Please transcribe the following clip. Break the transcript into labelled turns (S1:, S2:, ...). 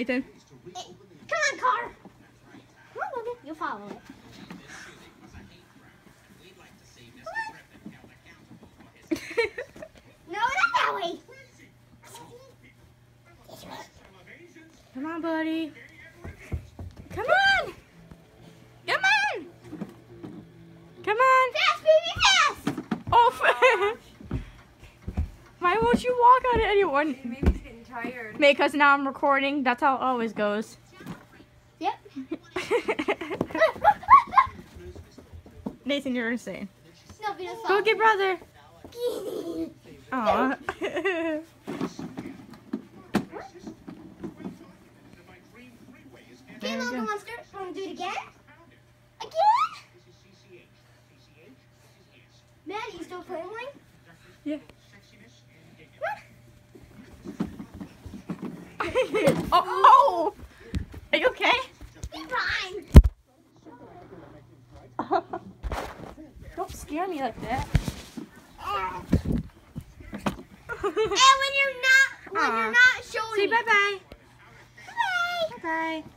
S1: Nathan.
S2: Come on, car. Come on, Logan. You follow it. No, not that way.
S1: Come on, buddy. Come on. Come on. Come on.
S2: Fast, baby, fast.
S1: Oh. Why won't you walk on it, anyone?
S3: Maybe he's getting tired.
S1: Because now I'm recording. That's how it always goes.
S2: Yep.
S1: Nathan, you're insane.
S2: No, be just
S1: Go get brother. Aw.
S2: Okay, Logan Monster. Want to do it again? Again? Maddie, you still playing?
S1: Yeah. Oh! Are you okay?
S2: Be fine.
S1: Don't scare me like that.
S2: And when you're not showing
S1: Say
S2: me.
S1: bye-bye.
S2: Bye.
S1: Bye-bye.